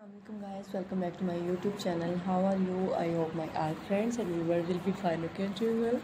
Assalamualaikum guys, welcome back to my YouTube channel. How are you? I hope my all friends and viewers will be fine, okay, well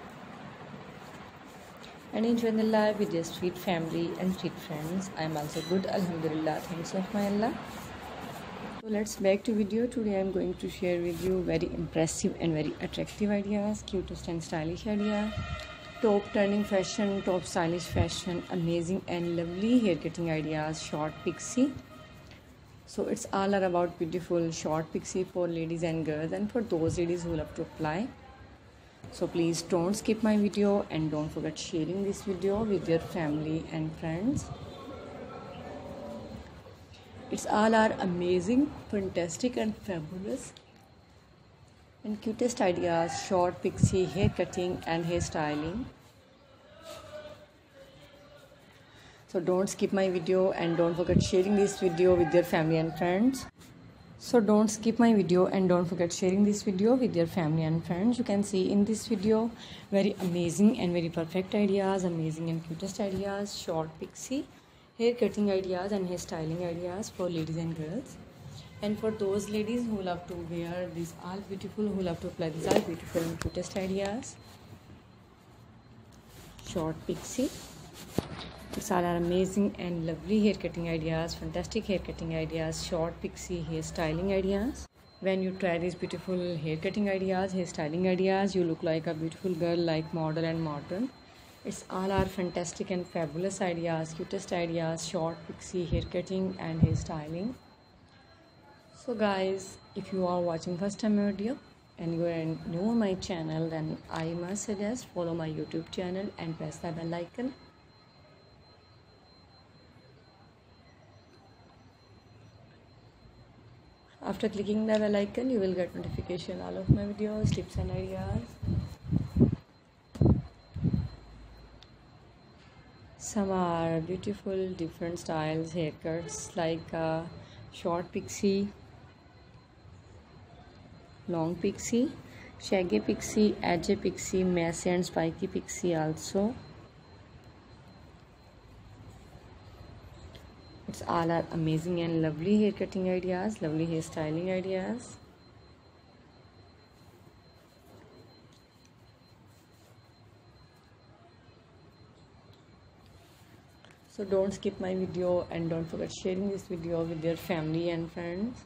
and enjoying the life with your street family and street friends. I am also good, alhamdulillah, thanks of my Allah. So let's back to video. Today I am going to share with you very impressive and very attractive ideas, cutest and stylish idea, top turning fashion, top stylish fashion, amazing and lovely hair cutting ideas, short pixie. So it's all about beautiful short pixie for ladies and girls and for those ladies who love to apply. So please don't skip my video and don't forget sharing this video with your family and friends. It's all are amazing, fantastic and fabulous and cutest ideas, short pixie hair cutting and hair styling. So don't skip my video and don't forget sharing this video with your family and friends. So don't skip my video and don't forget sharing this video with your family and friends. You can see in this video very amazing and very perfect ideas, amazing and cutest ideas, short pixie hair cutting ideas and hair styling ideas for ladies and girls. And for those ladies who love to wear these all beautiful, who love to apply these all beautiful and cutest ideas, short pixie. These all are amazing and lovely hair cutting ideas, fantastic hair cutting ideas, short pixie hair styling ideas. When you try these beautiful hair cutting ideas, hair styling ideas, you look like a beautiful girl, like model and modern. It's all are fantastic and fabulous ideas, cutest ideas, short pixie hair cutting and hair styling. So guys, if you are watching first time my video and you are new on my channel, then I must suggest follow my YouTube channel and press the bell icon. After clicking the bell icon, you will get notification all of my videos, tips and ideas. Some are beautiful, different styles, haircuts like short pixie, long pixie, shaggy pixie, edge pixie, messy and spiky pixie also. It's all are amazing and lovely hair cutting ideas, lovely hair styling ideas. So don't skip my video and don't forget sharing this video with your family and friends.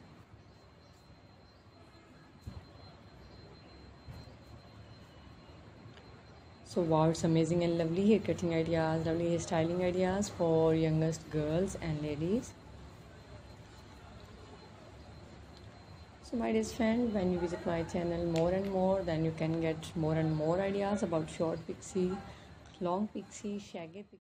So wow, it's amazing and lovely hair cutting ideas, lovely hair styling ideas for youngest girls and ladies. So my dear friend, when you visit my channel more and more, then you can get more and more ideas about short pixie, long pixie, shaggy pixie.